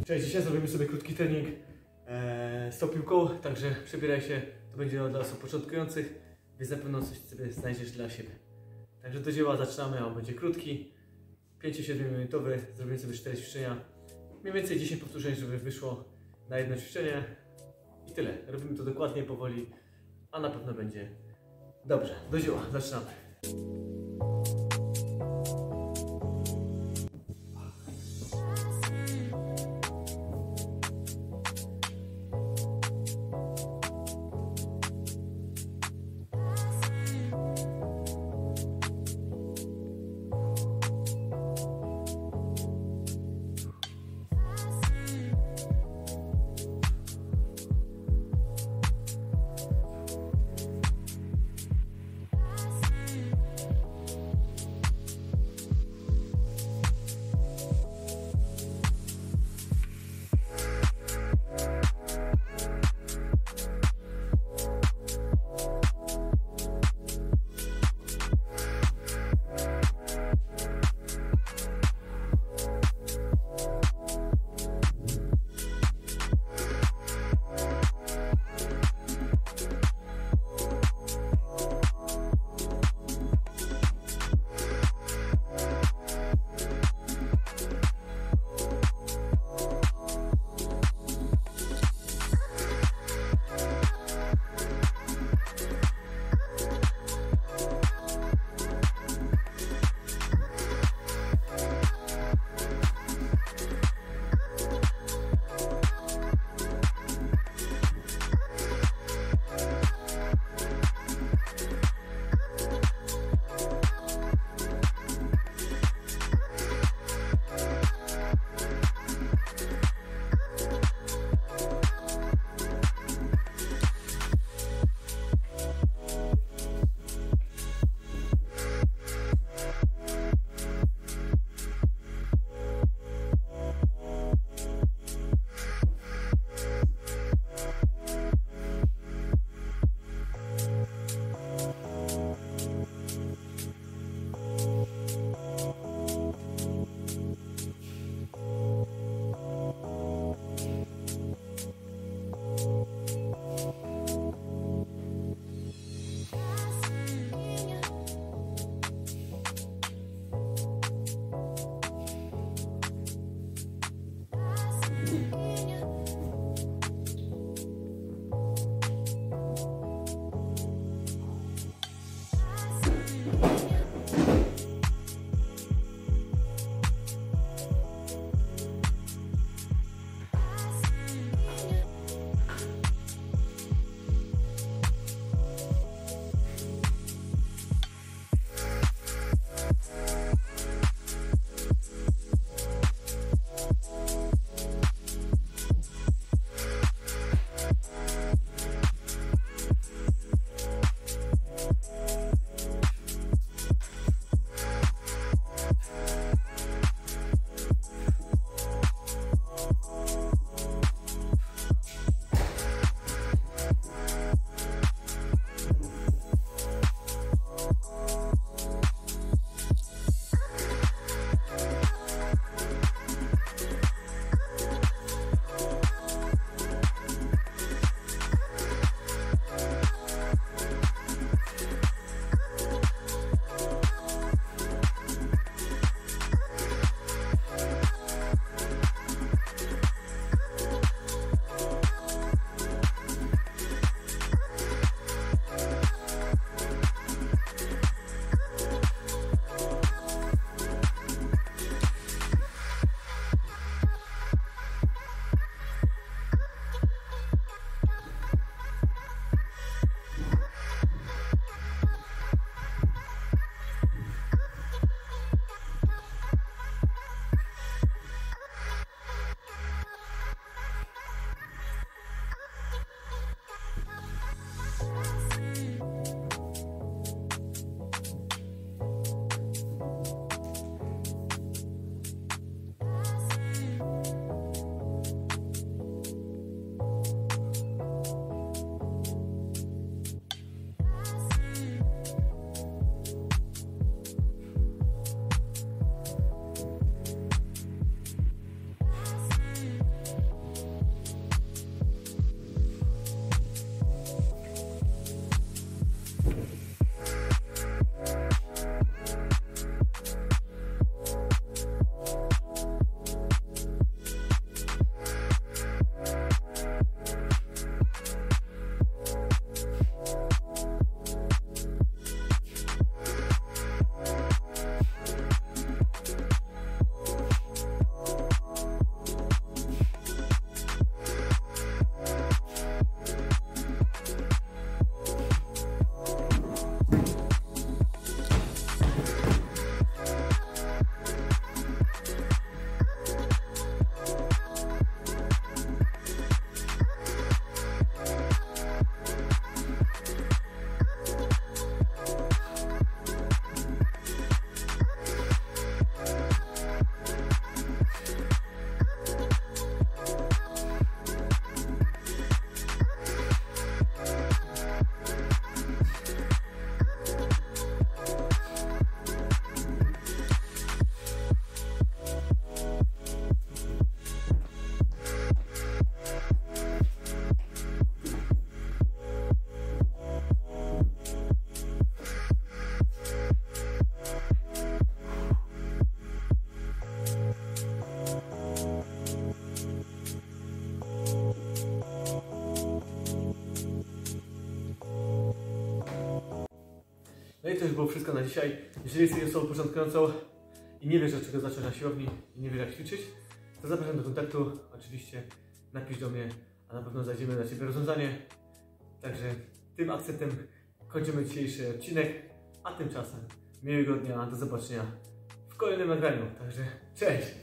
Cześć, dzisiaj zrobimy sobie krótki trening z tą piłką, także przebieraj się, to będzie dla osób początkujących, więc na pewno coś sobie znajdziesz dla siebie. Także do dzieła, zaczynamy, on będzie krótki, 5-7 minutowy, zrobimy sobie 4 ćwiczenia, mniej więcej 10 powtórzeń, żeby wyszło na jedno ćwiczenie i tyle. Robimy to dokładnie, powoli, a na pewno będzie dobrze. Do dzieła, zaczynamy. No i to już było wszystko na dzisiaj. Jeżeli jesteś osobą początkującą i nie wiesz, od czego zacząć na siłowni i nie wiesz, jak ćwiczyć, to zapraszam do kontaktu. Oczywiście napisz do mnie, a na pewno znajdziemy dla Ciebie rozwiązanie. Także tym akcentem kończymy dzisiejszy odcinek, a tymczasem miłego dnia, do zobaczenia w kolejnym nagraniu. Także cześć!